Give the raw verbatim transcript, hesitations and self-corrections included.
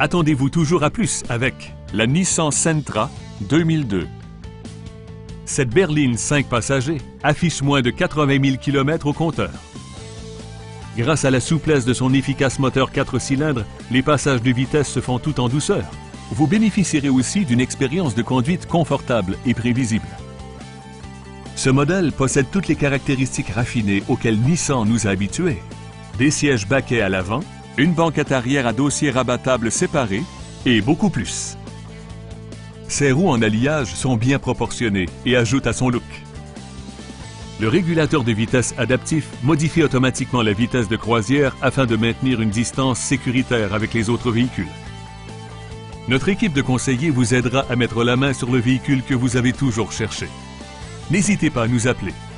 Attendez-vous toujours à plus avec la Nissan Sentra deux mille deux. Cette berline cinq passagers affiche moins de quatre-vingt mille kilomètres au compteur. Grâce à la souplesse de son efficace moteur quatre cylindres, les passages de vitesse se font tout en douceur. Vous bénéficierez aussi d'une expérience de conduite confortable et prévisible. Ce modèle possède toutes les caractéristiques raffinées auxquelles Nissan nous a habitués. Des sièges baquets à l'avant, une banquette arrière à dossier rabattable séparé et beaucoup plus. Ses roues en alliage sont bien proportionnées et ajoutent à son look. Le régulateur de vitesse adaptif modifie automatiquement la vitesse de croisière afin de maintenir une distance sécuritaire avec les autres véhicules. Notre équipe de conseillers vous aidera à mettre la main sur le véhicule que vous avez toujours cherché. N'hésitez pas à nous appeler.